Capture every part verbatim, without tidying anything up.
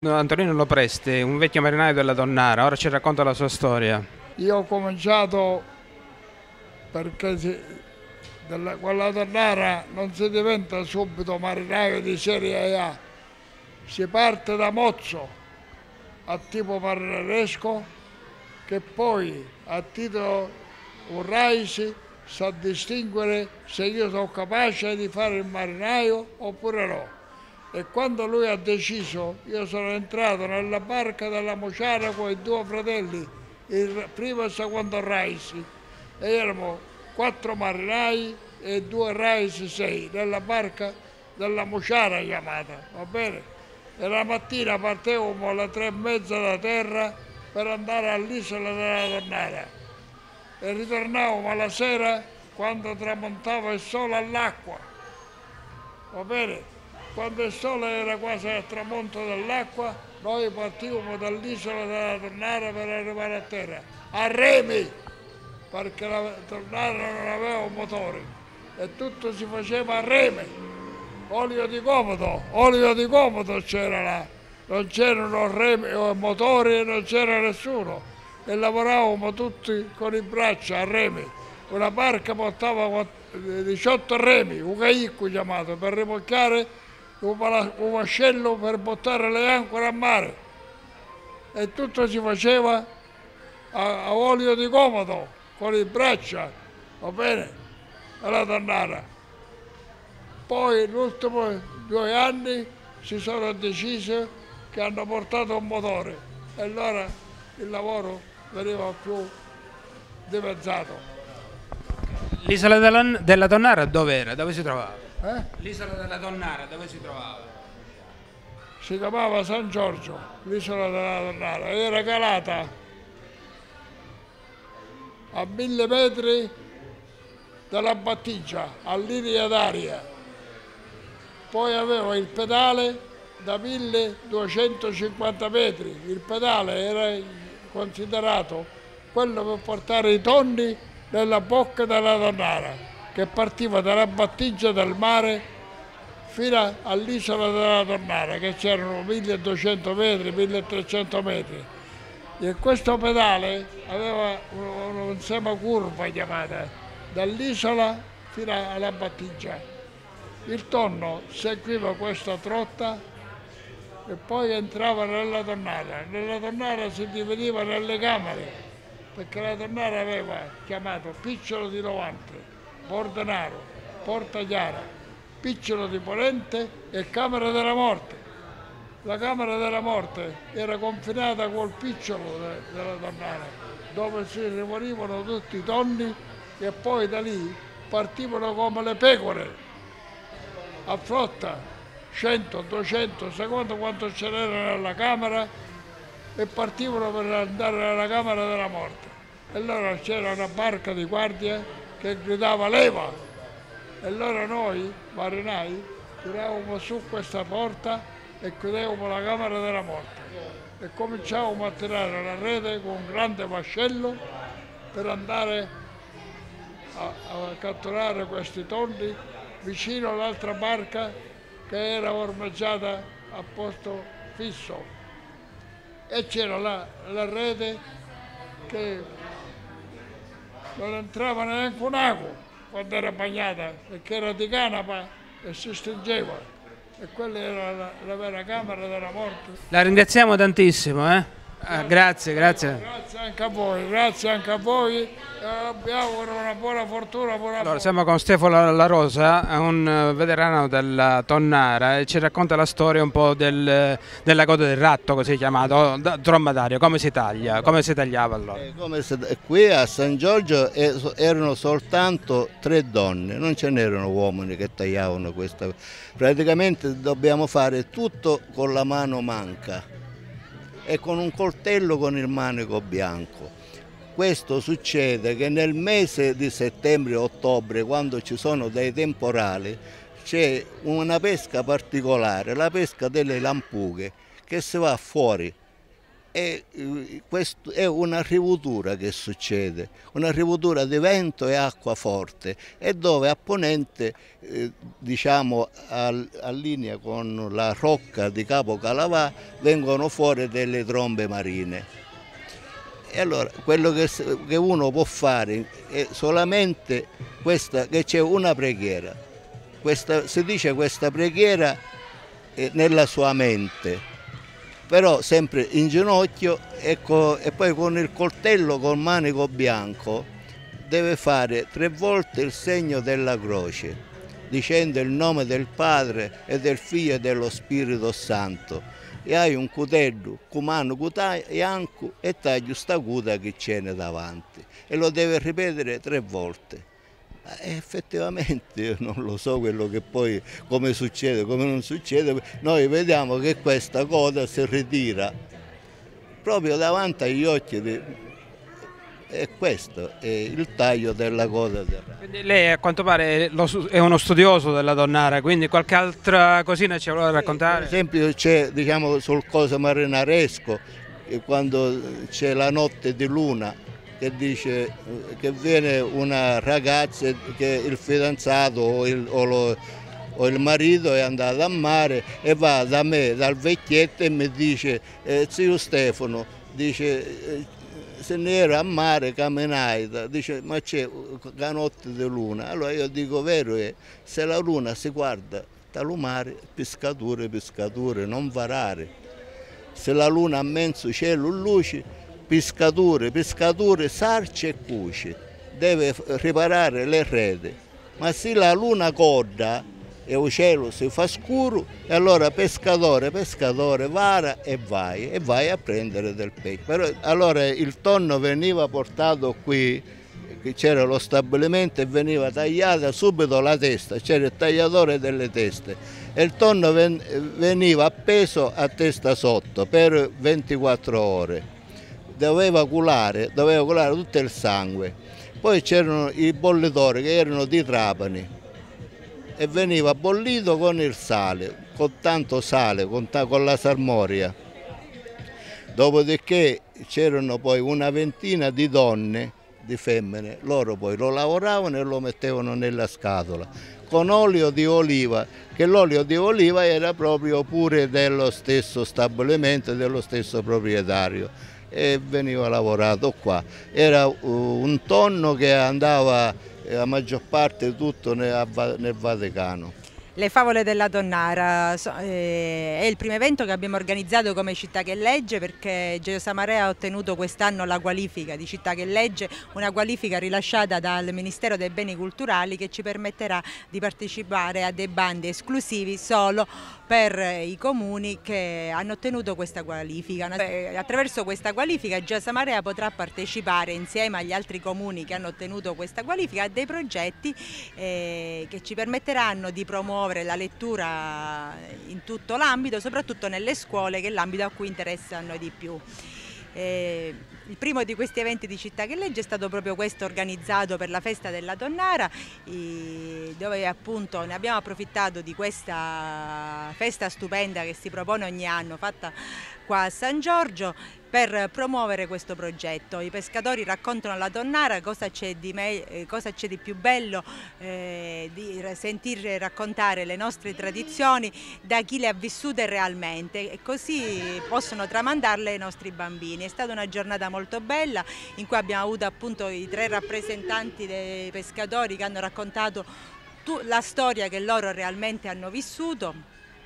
Antonino Lopresti, un vecchio marinaio della Tonnara, ora ci racconta la sua storia. Io ho cominciato perché si, della, con la Tonnara non si diventa subito marinaio di serie A, si parte da mozzo a tipo marinaresco che poi a titolo urraisi sa distinguere se io sono capace di fare il marinaio oppure no. E quando lui ha deciso, io sono entrato nella barca della Mociara con i due fratelli, il primo e il secondo Raisi, e erano quattro marinai e due Raisi sei, nella barca della Mociara chiamata, va bene? E la mattina partevamo alle tre e mezza da terra per andare all'isola della Tonnara e ritornavamo alla sera quando tramontava il sole all'acqua, va bene? Quando il sole era quasi al tramonto dell'acqua, noi partivamo dall'isola della Tonnara per arrivare a terra, a remi, perché la Tonnara non aveva motori e tutto si faceva a remi. Olio di comodo, olio di comodo c'era là, non c'erano remi o motori e non c'era nessuno e lavoravamo tutti con i braccia a remi. Una barca portava diciotto remi, un caicco chiamato, per rimorchiare un vascello per buttare le ancore a mare e tutto si faceva a, a olio di comodo con le braccia, va bene, alla Tonnara. Poi gli ultimi due anni si sono decisi che hanno portato un motore e allora il lavoro veniva più dimezzato. L'isola della, della Tonnara dove era? Dove si trovava? Eh? L'isola della Tonnara dove si trovava? Si chiamava San Giorgio, l'isola della Tonnara, era calata a mille metri dalla battigia, a linea d'aria. Poi aveva il pedale da milleduecentocinquanta metri, il pedale era considerato quello per portare i tonni nella bocca della Tonnara, che partiva dalla battigia del mare fino all'isola della Tonnara, che c'erano milleduecento metri, milletrecento metri. E questo pedale aveva un semacurva chiamata, dall'isola fino alla battigia. Il tonno seguiva questa trotta e poi entrava nella Tonnara. Nella Tonnara si divideva nelle camere, perché la Tonnara aveva chiamato Picciolo di Novante, Bordenaro, Porta Chiara, Picciolo di Ponente e Camera della Morte. La Camera della Morte era confinata col Picciolo de, della Tonnara, dove si riunivano tutti i tonni e poi da lì partivano come le pecore, a flotta, cento, duecento, secondo quanto ce n'era nella Camera, e partivano per andare nella Camera della Morte. E allora c'era una barca di guardia che gridava leva e allora noi marinai tiravamo su questa porta e chiudevamo la Camera della Morte e cominciavamo a tirare la rete con un grande vascello per andare a, a catturare questi tonni vicino all'altra barca che era ormeggiata a posto fisso e c'era la, la rete che non entrava neanche un ago quando era bagnata, perché era di canapa e si stringeva. E quella era la, la vera Camera della Morte. La ringraziamo tantissimo, eh? Ah, grazie, grazie. Grazie anche a voi, grazie anche a voi e vi auguro una buona fortuna. Buona Allora, siamo con Stefano La Rosa, un veterano della Tonnara, e ci racconta la storia un po' del, della coda del ratto, così chiamato, dromadario, come si taglia, come si tagliava allora. Eh, come se, qui a San Giorgio erano soltanto tre donne, non ce n'erano uomini che tagliavano questa. Praticamente dobbiamo fare tutto con la mano manca e con un coltello con il manico bianco. Questo succede che nel mese di settembre-ottobre, quando ci sono dei temporali, c'è una pesca particolare, la pesca delle lampughe, che si va fuori E questo è una rivutura che succede, una rivutura di vento e acqua forte, e dove a ponente, eh, diciamo a, a linea con la rocca di Capo Calavà, vengono fuori delle trombe marine. E allora quello che, che uno può fare è solamente questa, che c'è una preghiera, questa, si dice questa preghiera nella sua mente, però sempre in ginocchio e, e poi con il coltello col manico bianco deve fare tre volte il segno della croce, dicendo il nome del Padre e del Figlio e dello Spirito Santo. E hai un cutello, con mano bianco, e taglio sta cuta che c'è davanti. E lo deve ripetere tre volte. E effettivamente io non lo so quello che poi, come succede, come non succede, noi vediamo che questa coda si ritira proprio davanti agli occhi di... e questo è il taglio della coda del ragno. Quindi lei a quanto pare è uno studioso della Tonnara, quindi qualche altra cosina ci vuole raccontare? Per esempio c'è, diciamo, sul coso marinaresco, quando c'è la notte di luna, che dice che viene una ragazza, che il fidanzato o il, o lo, o il marito è andato a mare e va da me, dal vecchietto, e mi dice eh, zio Stefano, dice eh, se ne era a mare camminai, dice ma c'è la notte di luna. Allora io dico vero è, se la luna si guarda dal mare, pescature, pescature, non varare. Se la luna a mezzo cielo luce, pescature, pescature, sarce e cuci, deve riparare le reti. Ma se la luna coda e il cielo si fa scuro, e allora pescatore, pescatore, vara e vai, e vai a prendere del pesce. Però, allora il tonno veniva portato qui, c'era lo stabilimento, e veniva tagliata subito la testa, c'era il tagliatore delle teste, e il tonno veniva appeso a testa sotto per ventiquattro ore. Doveva culare, doveva culare tutto il sangue. Poi c'erano i bollitori che erano di Trapani e veniva bollito con il sale, con tanto sale, con, con la salmoria. Dopodiché c'erano poi una ventina di donne, di femmine, loro poi lo lavoravano e lo mettevano nella scatola con olio di oliva, che l'olio di oliva era proprio pure dello stesso stabilimento, dello stesso proprietario, e veniva lavorato qua. Era un tonno che andava la maggior parte tutto nel Vaticano. Le favole della Tonnara è il primo evento che abbiamo organizzato come Città che Legge, perché Gioia Marea ha ottenuto quest'anno la qualifica di Città che Legge, una qualifica rilasciata dal Ministero dei Beni Culturali che ci permetterà di partecipare a dei bandi esclusivi solo per i comuni che hanno ottenuto questa qualifica. Attraverso questa qualifica Gioia Marea potrà partecipare insieme agli altri comuni che hanno ottenuto questa qualifica a dei progetti eh, che ci permetteranno di promuovere la lettura in tutto l'ambito, soprattutto nelle scuole, che è l'ambito a cui interessa a noi di più. Eh, il primo di questi eventi di Città che Legge è stato proprio questo, organizzato per la festa della Tonnara, eh, dove appunto ne abbiamo approfittato di questa festa stupenda che si propone ogni anno, fatta qua a San Giorgio, per promuovere questo progetto. I pescatori raccontano alla Tonnara cosa c'è di, di più bello eh, di sentire raccontare le nostre tradizioni da chi le ha vissute realmente, e così possono tramandarle ai nostri bambini. È stata una giornata molto bella in cui abbiamo avuto appunto i tre rappresentanti dei pescatori che hanno raccontato la storia che loro realmente hanno vissuto.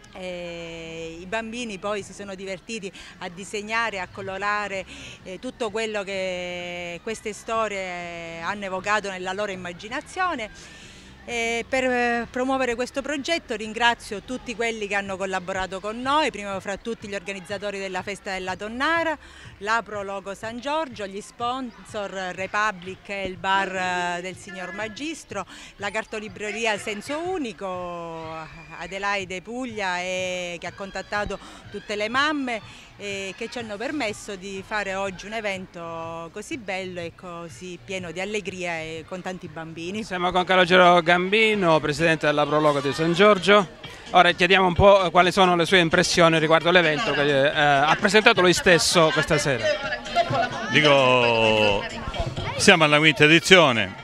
E i bambini poi si sono divertiti a disegnare, a colorare eh, tutto quello che queste storie hanno evocato nella loro immaginazione. E per promuovere questo progetto ringrazio tutti quelli che hanno collaborato con noi, prima fra tutti gli organizzatori della Festa della Tonnara, l'Apro Logo San Giorgio, gli sponsor Republic e il bar del signor Magistro, la cartolibreria Senso Unico, Adelaide Puglia, e, che ha contattato tutte le mamme e che ci hanno permesso di fare oggi un evento così bello e così pieno di allegria e con tanti bambini. Siamo con Calogero Gambino, presidente della Prologo di San Giorgio. Ora chiediamo un po' quali sono le sue impressioni riguardo l'evento che eh, ha presentato lui stesso questa sera. Dico, siamo alla quinta edizione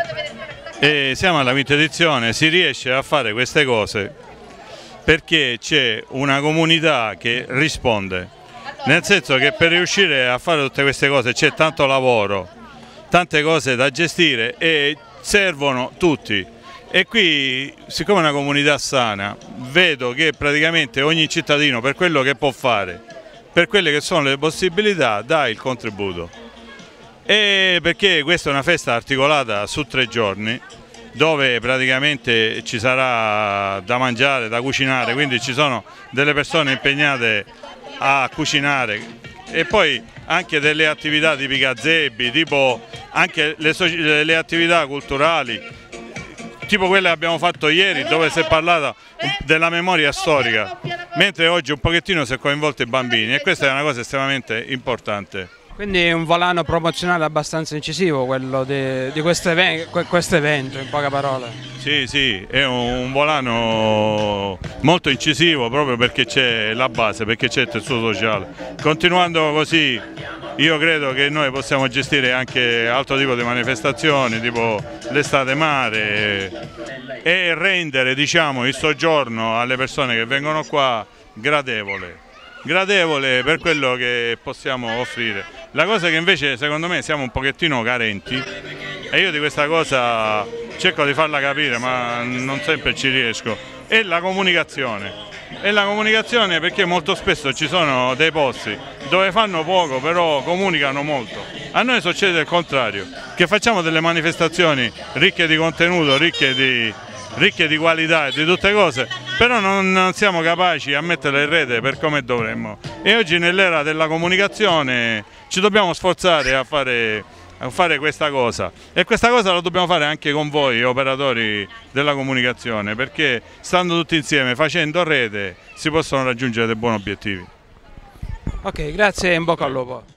e siamo alla quinta edizione, si riesce a fare queste cose perché c'è una comunità che risponde, nel senso che per riuscire a fare tutte queste cose c'è tanto lavoro, tante cose da gestire e servono tutti. E qui, siccome è una comunità sana, vedo che praticamente ogni cittadino, per quello che può fare, per quelle che sono le possibilità, dà il contributo. E perché questa è una festa articolata su tre giorni, dove praticamente ci sarà da mangiare, da cucinare, quindi ci sono delle persone impegnate a cucinare e poi anche delle attività tipiche gazebbi, tipo anche le, le attività culturali, tipo quelle che abbiamo fatto ieri, dove si è parlato della memoria storica, mentre oggi un pochettino si è coinvolto i bambini e questa è una cosa estremamente importante. Quindi è un volano promozionale abbastanza incisivo quello di, di questo evento, questo evento, in poche parole. Sì, sì, è un volano molto incisivo proprio perché c'è la base, perché c'è il tessuto sociale. Continuando così io credo che noi possiamo gestire anche altro tipo di manifestazioni, tipo l'estate mare, e rendere, diciamo, il soggiorno alle persone che vengono qua gradevole. Gradevole per quello che possiamo offrire. La cosa che invece secondo me siamo un pochettino carenti, e io di questa cosa cerco di farla capire ma non sempre ci riesco, è la comunicazione. E la comunicazione perché molto spesso ci sono dei posti dove fanno poco però comunicano molto. A noi succede il contrario, che facciamo delle manifestazioni ricche di contenuto, ricche di, ricche di qualità e di tutte cose, però non, non siamo capaci a metterle in rete per come dovremmo. E oggi nell'era della comunicazione ci dobbiamo sforzare a fare, a fare questa cosa, e questa cosa la dobbiamo fare anche con voi operatori della comunicazione, perché stando tutti insieme, facendo rete, si possono raggiungere dei buoni obiettivi. Ok, grazie e in bocca al lupo.